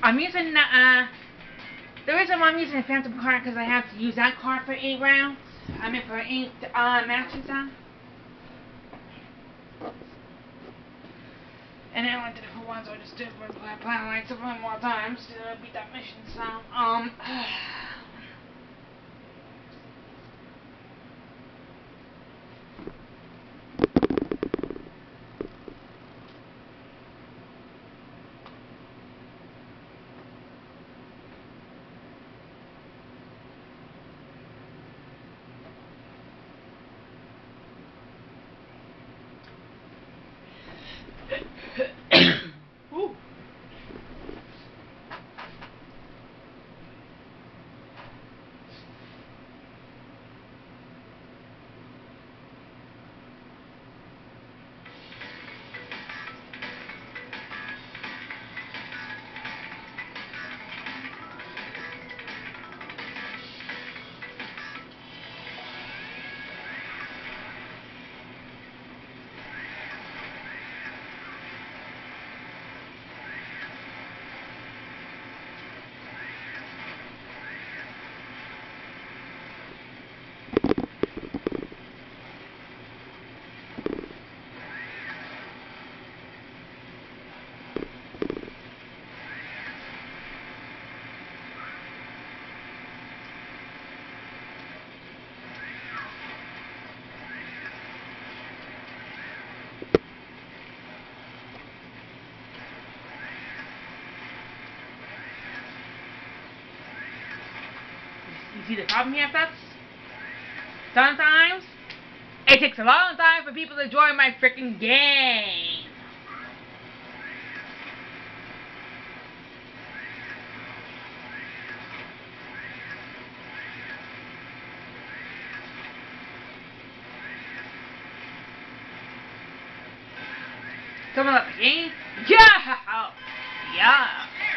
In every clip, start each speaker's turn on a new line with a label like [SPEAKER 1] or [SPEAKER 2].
[SPEAKER 1] I'm using the, the reason why I'm using a Phantom card because I have to use that card for 8 rounds. I mean for 8 matches then. And then I did it for once, I just did it for plan like 7 more times to beat that mission, so, Ooh. You see the problem here, folks? Sometimes it takes a long time for people to join my freaking game. Someone left the game? Yeah! Yeah!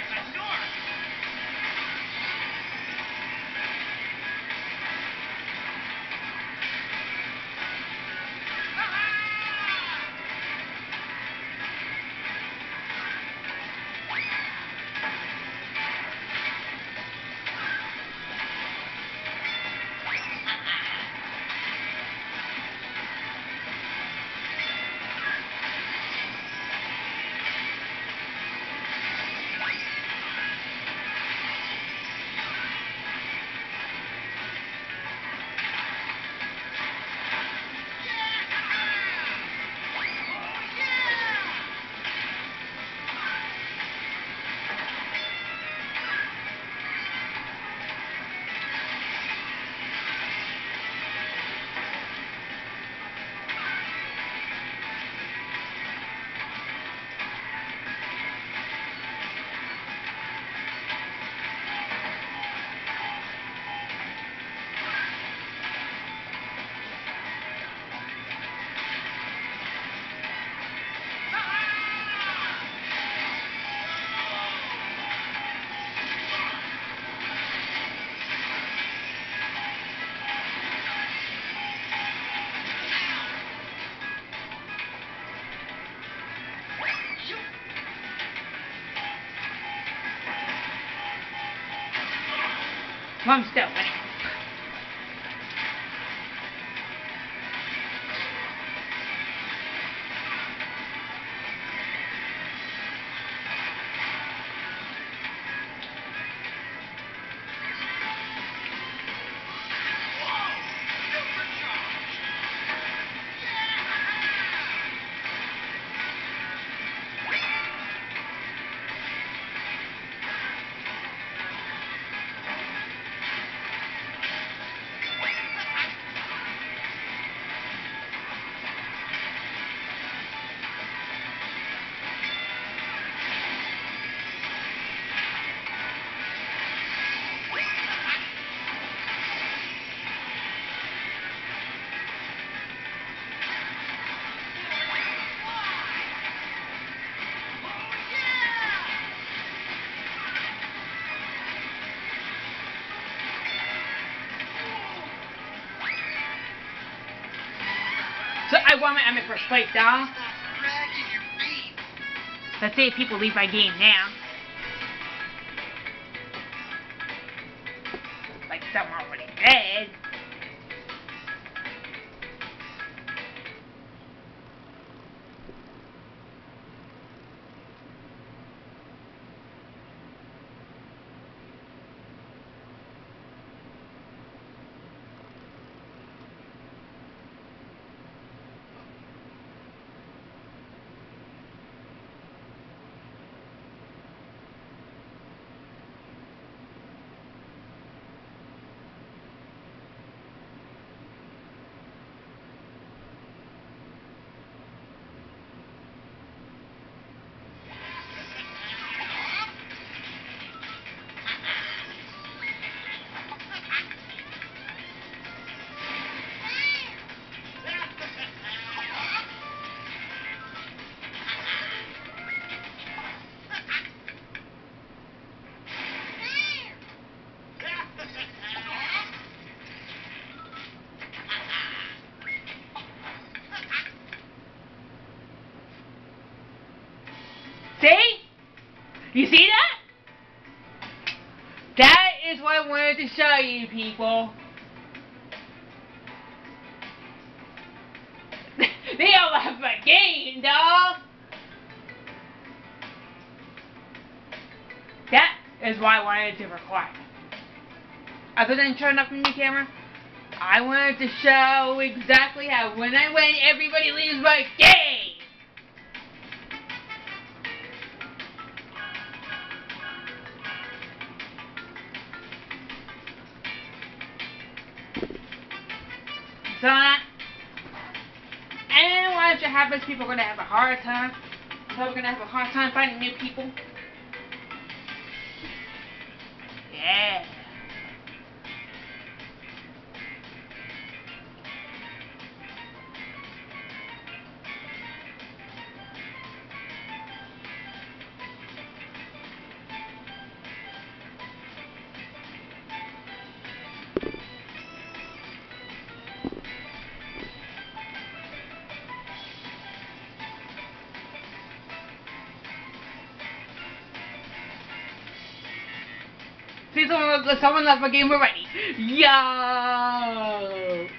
[SPEAKER 1] Mom's still winning. So I won my Emmy first place down. Let's see if people leave my game now. like some already dead. See? You see that? That is what I wanted to show you, people. They all left my game, dog. That is why I wanted to record. Other than turning up the new camera, I wanted to show exactly how when I win, everybody leaves my game. So, and once it happens, people are going to have a hard time. So we're going to have a hard time finding new people. Yeah. See, someone left my game already. Yo!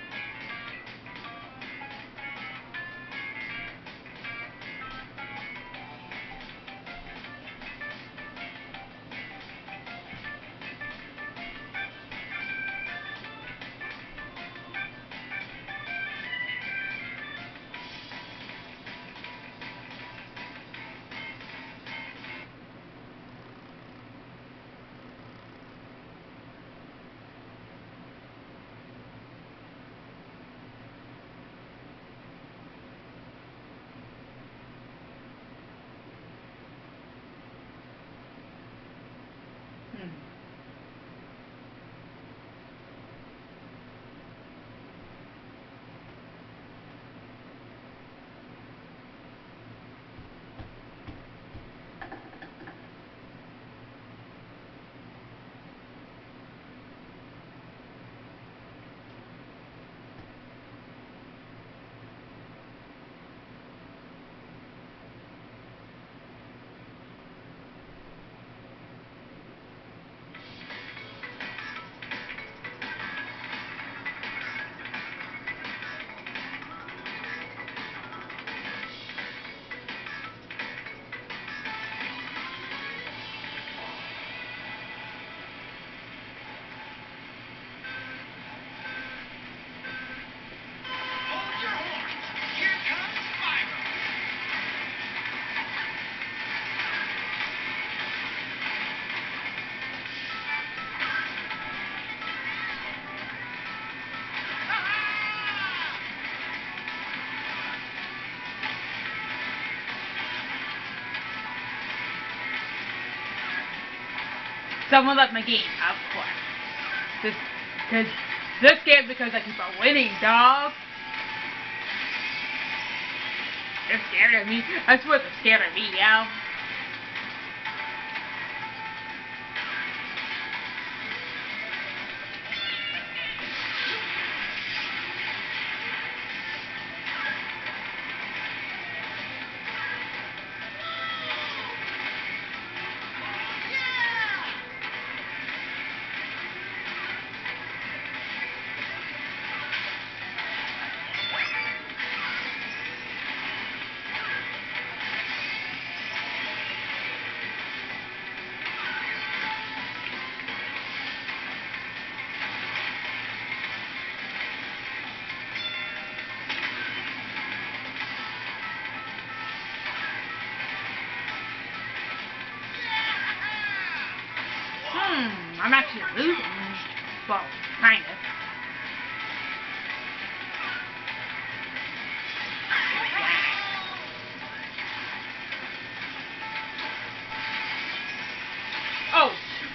[SPEAKER 1] Someone left my game, of course. This game because I keep on winning, dog. They're scared of me. I swear they're scared of me, yo. I'm actually losing. Well, kind of. Oh.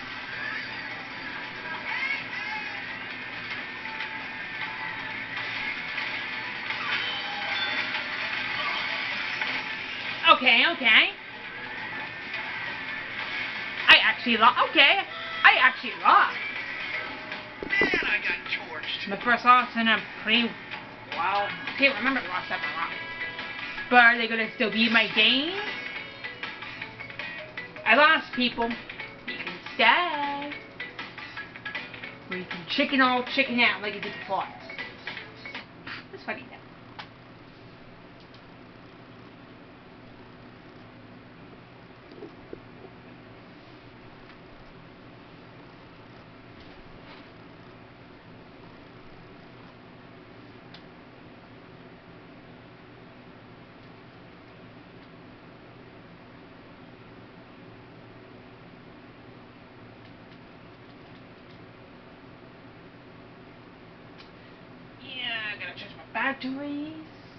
[SPEAKER 1] Okay. I actually lost. Okay. I actually lost.
[SPEAKER 2] Man, I got torched.
[SPEAKER 1] My first loss in a pretty while. I can't remember the last time I lost. But are they going to still be my game? I lost, people. You can stay. Or you can chicken out like you did before. That's funny though. I gotta charge my batteries.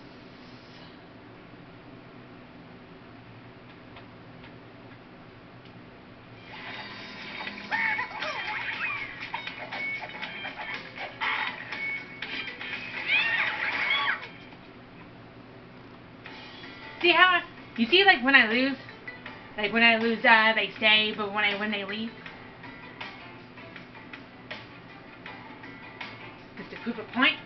[SPEAKER 1] See how you see like when I lose, they stay, but when they leave, just to prove a point.